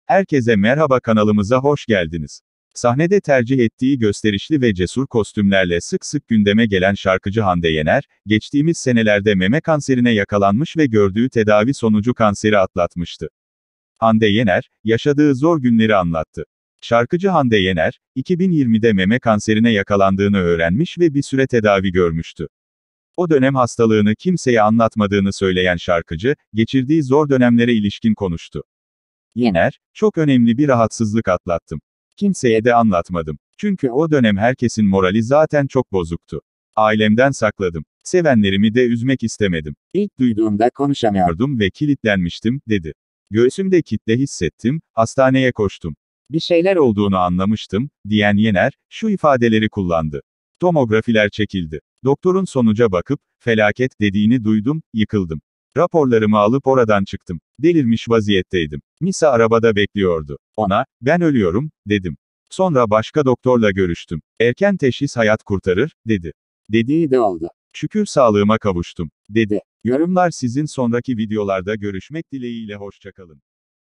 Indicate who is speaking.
Speaker 1: Herkese merhaba, kanalımıza hoş geldiniz. Sahnede tercih ettiği gösterişli ve cesur kostümlerle sık sık gündeme gelen şarkıcı Hande Yener, geçtiğimiz senelerde meme kanserine yakalanmış ve gördüğü tedavi sonucu kanseri atlatmıştı. Hande Yener, yaşadığı zor günleri anlattı. Şarkıcı Hande Yener, 2020'de meme kanserine yakalandığını öğrenmiş ve bir süre tedavi görmüştü. O dönem hastalığını kimseye anlatmadığını söyleyen şarkıcı, geçirdiği zor dönemlere ilişkin konuştu. Yener, "Çok önemli bir rahatsızlık atlattım. Kimseye de anlatmadım. Çünkü o dönem herkesin morali zaten çok bozuktu. Ailemden sakladım. Sevenlerimi de üzmek istemedim. İlk duyduğumda konuşamıyordum ve kilitlenmiştim," dedi. "Göğsümde kitle hissettim, hastaneye koştum. Bir şeyler olduğunu anlamıştım," diyen Yener, şu ifadeleri kullandı. "Tomografiler çekildi. Doktorun sonuca bakıp, 'felaket' dediğini duydum, yıkıldım. Raporlarımı alıp oradan çıktım. Delirmiş vaziyetteydim. Misa arabada bekliyordu. Ona, 'Ben ölüyorum,' dedim. Sonra başka doktorla görüştüm. 'Erken teşhis hayat kurtarır,' dedi. Dediği de oldu. Şükür sağlığıma kavuştum," dedi. Yorumlar sizin. Sonraki videolarda görüşmek dileğiyle, hoşça kalın.